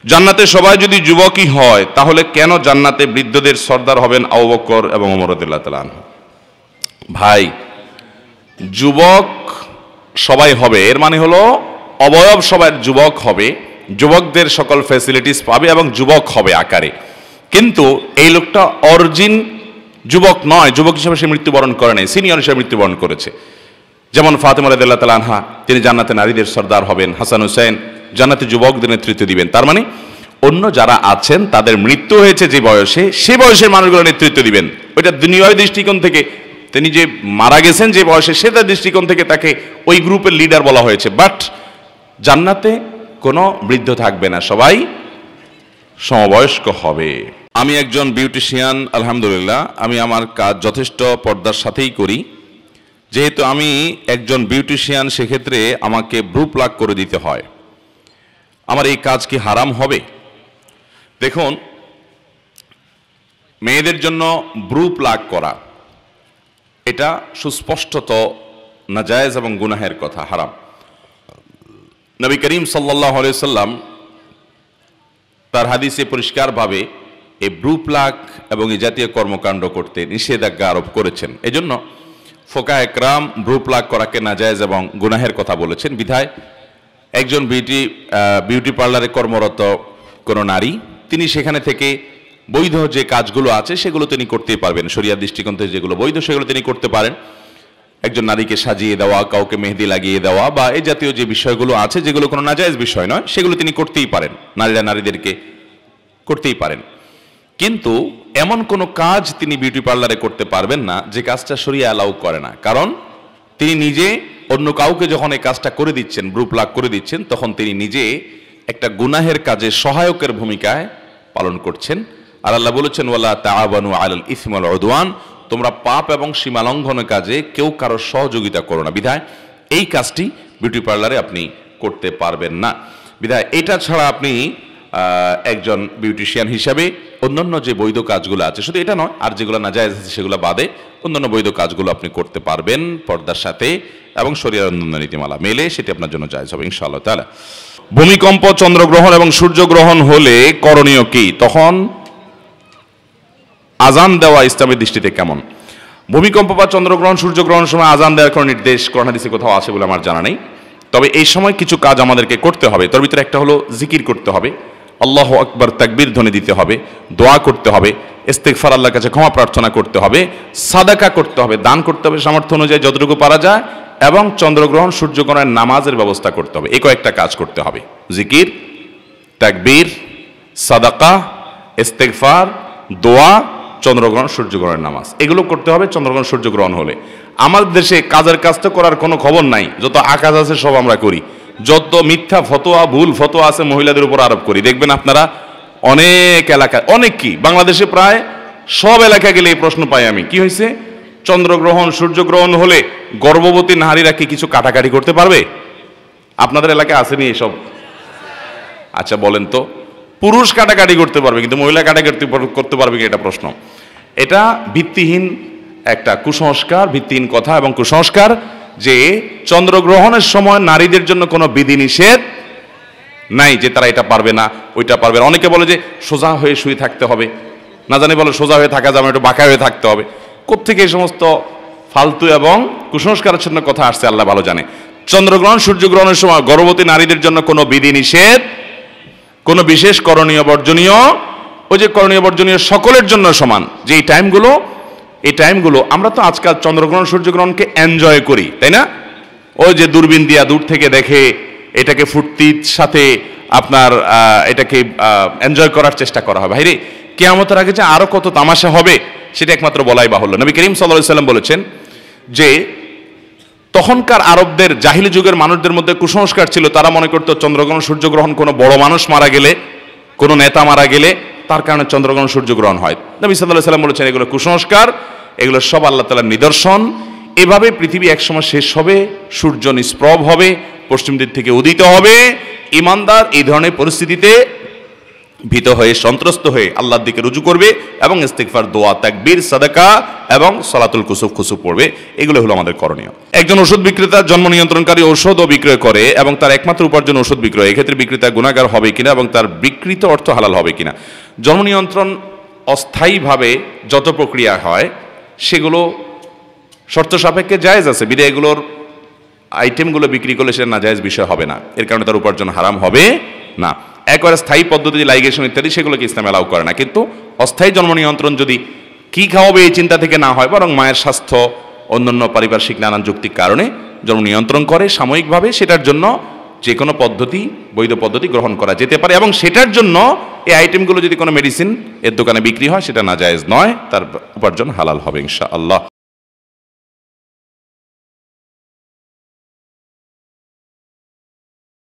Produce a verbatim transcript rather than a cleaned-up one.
জান্নাতে সবাই যদি যুবকই হয় তাহলে কেন জান্নাতে বৃদ্ধদের সর্দার হবেন আবু বকর এবং ওমর রাদিয়াল্লাহু তাআলা আনহু? ভাই, যুবক সবাই হবে এর মানে হলো অবয়ব সবাই যুবক হবে, যুবকদের সকল ফ্যাসিলিটিস পাবে এবং যুবক হবে আকারে, কিন্তু এই লোকটা অরিজিন যুবক নয়, যুবক হিসেবে সে মৃত্যুবরণ করে নাই, সিনিয়র হিসেবে মৃত্যুবরণ করেছে। যেমন ফাতেমা রাদিয়াল্লাহু তাআলা আনহা, তিনি জান্নাতে নারীদের সর্দার হবেন, হাসান হুসাইন জান্নাতে যুবকদের নেতৃত্ব দিবেন। তার মানে অন্য যারা আছেন তাদের মৃত্যু হয়েছে যে বয়সে, সে বয়সের মানুষগুলো নেতৃত্ব দিবেন। ওইটা দুনিয়ার দৃষ্টিকোণ থেকে, তিনি যে মারা গেছেন যে বয়সে সেটার দৃষ্টিকোণ থেকে তাকে ওই গ্রুপের লিডার বলা হয়েছে। বাট জান্নাতে কোনো বৃদ্ধ থাকবে না, সবাই সমবয়স্ক হবে। আমি একজন বিউটিশিয়ান, আলহামদুলিল্লাহ আমি আমার কাজ যথেষ্ট পর্দার সাথেই করি। যেহেতু আমি একজন বিউটিশিয়ান, সেক্ষেত্রে আমাকে ব্রু প্লাগ করে দিতে হয়। আমার এই কাজ কি হারাম হবে? দেখুন, মেয়েদের জন্য ব্রু প্লাগ করা এটা সুস্পষ্টত নাজায়েজ এবং গুনাহের কথা, হারাম। নবী করিম সাল্লাল্লাহু আলাইহি সাল্লাম তার হাদিসে পরিষ্কারভাবে এই ব্রু প্লাগ এবং এই জাতীয় কর্মকাণ্ড করতে নিষেধাজ্ঞা আরোপ করেছেন। এজন্য ফোকা একরাম ব্রু প্লাগ করাকে নাজায়েজ এবং গুনাহের কথা বলেছেন। বিধায় একজন বিউটি বিউটি পার্লারে কর্মরত কোনো নারী, তিনি সেখানে থেকে বৈধ যে কাজগুলো আছে সেগুলো তিনি করতেই পারবেন। শরিয়ার দৃষ্টিকোণ থেকে যেগুলো বৈধ সেগুলো তিনি করতে পারেন। একজন নারীকে সাজিয়ে দেওয়া, কাউকে মেহেদি লাগিয়ে দেওয়া বা এই জাতীয় যে বিষয়গুলো আছে যেগুলো কোনো নাজায়েজ বিষয় নয়, সেগুলো তিনি করতেই পারেন, নারীরা নারীদেরকে করতেই পারেন। কিন্তু এমন কোনো কাজ তিনি বিউটি পার্লারে করতে পারবেন না যে কাজটা শরিয়া অ্যালাউ করে না। কারণ তিনি নিজে অন্য কাউকে যখন এই কাজটা করে দিচ্ছেন, ব্রু প্লাগ করে দিচ্ছেন, তখন তিনি নিজে একটা গুনাহের কাজে সহায়কের ভূমিকায় পালন করছেন। আর আল্লাহ বলেছেন, ওয়ালা তাআবানু আলাল ইসমি ওয়াল উদওয়ান, তোমরা পাপ এবং সীমালঙ্ঘনের কাজে কেউ কারোর সহযোগিতা করো না। বিধায় এই কাজটি বিউটি পার্লারে আপনি করতে পারবেন না। বিধায় এটা ছাড়া আপনি একজন বিউটিশিয়ান হিসাবে অন্যান্য যে বৈধ কাজগুলো আছে, শুধু এটা নয়, আর যেগুলো নাজায়েজ আছে সেগুলো বাদে অন্যান্য বৈধ কাজগুলো আপনি করতে পারবেন পর্দার সাথে এবং শরীয়তের অন্যান্য নীতিমালা মেলে, সেটি আপনার জন্য জায়েজ হবে ইনশাআল্লাহ তাআলা। ভূমিকম্প, চন্দ্রগ্রহণ এবং সূর্যগ্রহণ হলে করণীয় কি? তখন আজান দেওয়া ইসলামের দৃষ্টিতে কেমন? ভূমিকম্প বা চন্দ্রগ্রহণ, সূর্যগ্রহণের সময় আজান দেওয়ার কোনো নির্দেশ কোরআন হাদিসে কোথাও আছে বলে আমার জানা নেই। তবে এই সময় কিছু কাজ আমাদেরকে করতে হবে। তার ভিতরে একটা হলো জিকির করতে হবে, আল্লাহু আকবার তাকবীর ধ্বনি দিতে হবে, দোয়া করতে হবে, ইস্তিগফার, আল্লাহর কাছে ক্ষমা প্রার্থনা করতে হবে, সাদাকা করতে হবে, দান করতে হবে সামর্থ্য অনুযায়ী যতটুকু পারা যায়, এবং চন্দ্রগ্রহণ সূর্যগ্রহণের নামাজের ব্যবস্থা করতে হবে। এই কয়েকটা কাজ করতে হবে: জিকির, তাকবীর, সাদাকা, ইস্তিগফার, দোয়া, চন্দ্রগ্রহণ সূর্যগ্রহণের নামাজ, এগুলো করতে হবে চন্দ্রগ্রহণ সূর্যগ্রহণ হলে। আমাদের দেশে কাজের কাজ তো করার কোনো খবর নাই, যত আকাজ আছে সব আমরা করি, যত মিথ্যা ফতোয়া, ভুল ফতোয়া আছে মহিলাদের উপর আরোপ করি। দেখবেন আপনারা অনেক এলাকায়, অনেক কি বাংলাদেশে প্রায় সব এলাকায় গেলে এই প্রশ্ন পাই আমি, কি হয়েছে, চন্দ্রগ্রহণ সূর্যগ্রহণ হলে গর্ভবতী নারীরা কি কিছু কাটাকাটি করতে পারবে? আপনাদের এলাকায় আসেনি এসব? আচ্ছা বলেন তো, পুরুষ কাটাকাটি করতে পারবে কিন্তু মহিলা কাটাকাটি করতে পারবে কি? এটা প্রশ্ন। এটা ভিত্তিহীন একটা কুসংস্কার, ভিত্তিহীন কথা এবং কুসংস্কার যে চন্দ্রগ্রহণের সময় নারীদের জন্য কোনো বিধিনিষেধ নাই যে তারা এটা পারবে না, ওইটা পারবে না। অনেকে বলে যে সোজা হয়ে শুয়ে থাকতে হবে, না জানি বলে সোজা হয়ে থাকা যাবে না, একটু বাঁকা হয়ে থাকতে হবে। কোত্থেকে এই সমস্ত ফালতু এবং কুসংস্কারাচ্ছন্ন কথা আসছে আল্লাহ ভালো জানে। চন্দ্রগ্রহণ সূর্যগ্রহণের সময় গর্ভবতী নারীদের জন্য কোনো বিধিনিষেধ, কোনো বিশেষ করণীয় বর্জনীয়, ওই যে করণীয় বর্জনীয় সকলের জন্য সমান যে এই টাইমগুলো, এই টাইমগুলো আমরা তো আজকাল চন্দ্রগ্রহণ সূর্যগ্রহণকে এনজয় করি, তাই না? ওই যে দূরবীন দিয়া দূর থেকে দেখে এটাকে ফুর্তির সাথে আপনার এটাকে এনজয় করার চেষ্টা করা হয়। ভাইরে, কিয়ামতের আগে যে আরো কত তামাশা হবে সেটা একমাত্র বলাই বাহুল্য। নবী করিম সাল্লাল্লাহু আলাইহি সাল্লাম বলেছেন যে তখনকার আরবদের, জাহিলি যুগের মানুষদের মধ্যে কুসংস্কার ছিল, তারা মনে করতো চন্দ্রগ্রহণ সূর্যগ্রহণ কোনো বড় মানুষ মারা গেলে, কোনো নেতা মারা গেলে তার কারণে চন্দ্রগ্রহণ সূর্যগ্রহণ হয়। নবী সাল্লাল্লাহু আলাইহি সাল্লাম বলেছেন এগুলো কুসংস্কার, এগুলো সব আল্লাহ তাআলার নিদর্শন। এভাবে পৃথিবী একসময় শেষ হবে, সূর্য নিষ্প্রভ হবে, পশ্চিম দিক থেকে উদিত হবে। ঈমানদার এই ধরনের পরিস্থিতিতে ভীত হয়ে সন্ত্রস্ত হয়ে আল্লাহর দিকে রুজু করবে এবং ইস্তিগফার, দোয়া, তাকবীর, সাদাকা এবং সালাতুল কুসুফ খুসুফ পড়বে। এগুলো হলো আমাদের করণীয়। একজন ওষুধ বিক্রেতা জন্ম নিয়ন্ত্রণকারী ঔষধও বিক্রয় করে এবং তার একমাত্র উপার্জন ওষুধ বিক্রয়, এক্ষেত্রে বিক্রেতা গুনাহগার হবে কিনা এবং তার বিকৃত অর্থ হালাল হবে কিনা? জন্ম নিয়ন্ত্রণ অস্থায়ীভাবে যত প্রক্রিয়া হয় সেগুলো শর্ত সাপেক্ষে জায়েজ আছে, বিধায় এগুলোর আইটেমগুলো বিক্রি করলে সেটা নাজায়েজ বিষয় হবে না, এর কারণে তার উপার্জন হারাম হবে না। একবারে স্থায়ী পদ্ধতি লাইগেশন ইত্যাদি সেগুলোকে ইসলাম অ্যালাউ করে না, কিন্তু অস্থায়ী জন্ম নিয়ন্ত্রণ যদি কি খাওয়াবে এই চিন্তা থেকে না হয়, বরং মায়ের স্বাস্থ্য, অন্যান্য পারিপার্শ্বিক নানান যৌক্তিক কারণে জন্ম নিয়ন্ত্রণ করে সাময়িকভাবে, সেটার জন্য যে কোনো পদ্ধতি, বৈধ পদ্ধতি গ্রহণ করা যেতে পারে এবং সেটার জন্য এই আইটেমগুলো যদি কোনো মেডিসিন এর দোকানে বিক্রি হয় সেটা নাজায়েজ নয়, তার উপার্জন হালাল হবে ইনশাআল্লাহ।